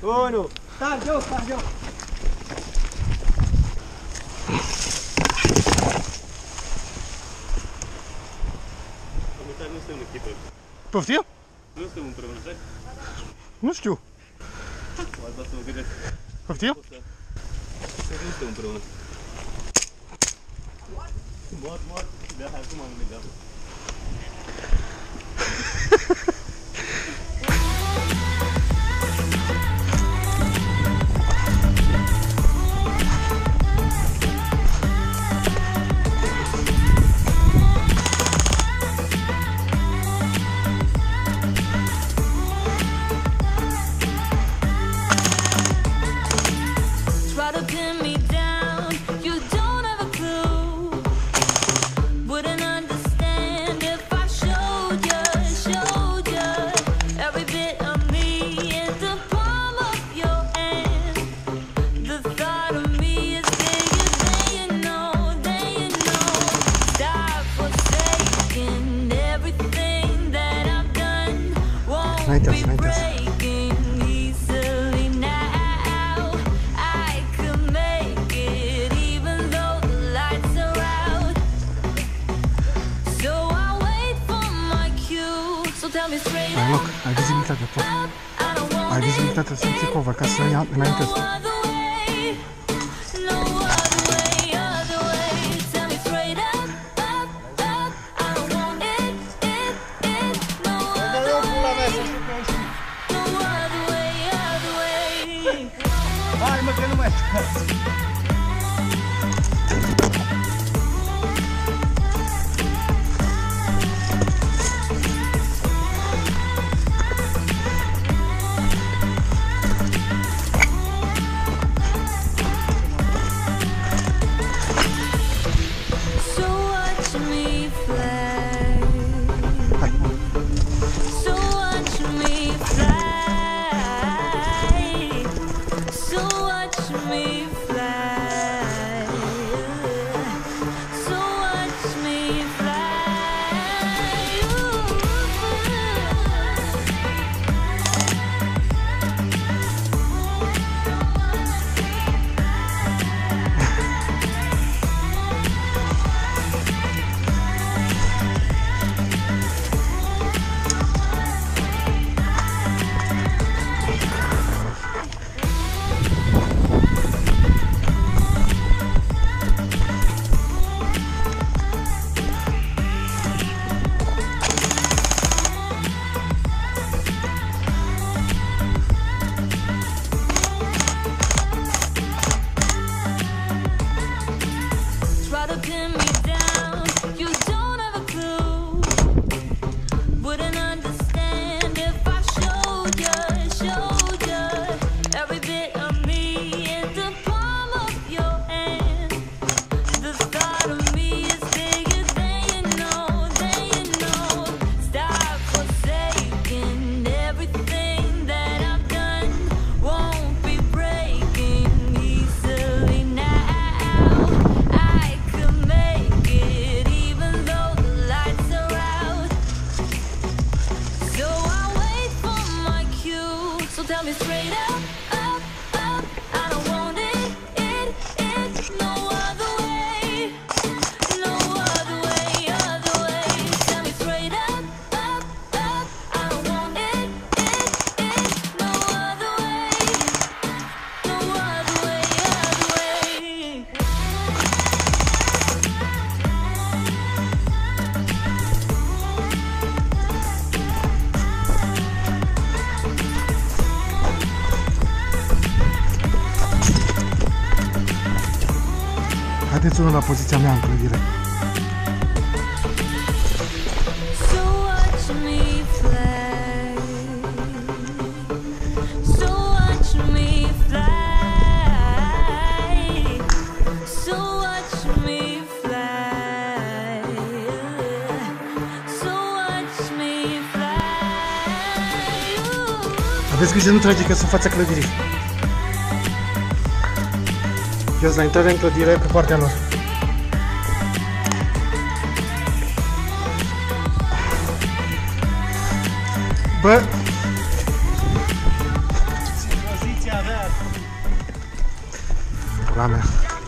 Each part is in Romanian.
1. Stai jos, stai jos. Nu suntem în echipă. Poftim? Nu suntem împreună, stai? Nu știu. M-ați dat să mă gândesc. Poftim? Nu suntem împreună. Mort. De acum am gândit. Hai loc, ai vizibilitate, pot. Ai vizibilitate să ții cover ca să ia înainte. Hai mă, că nu mai Haideți unul la poziția mea în clădire. Aveți grijă, nu trage că sunt în fața clădirii. Eu sunt la intrare în clădire pe partea lor. Bă! La mea.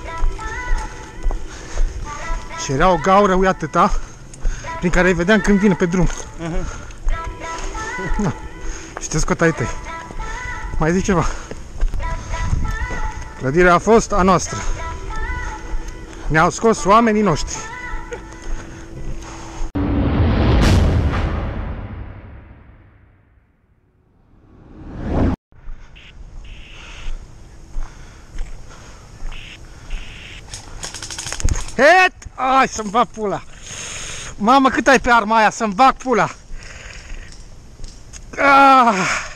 Și era o gaură, uite atâta, prin care îi vedeam când vine pe drum. Na. Și te scot ai tăi. Mai zic ceva. Clădirea a fost a noastră. Ne-au scos oamenii noștri. Het! Ai, să-mi bag pula! Mamă, cât ai pe arma aia, să-mi bag pula! Ah!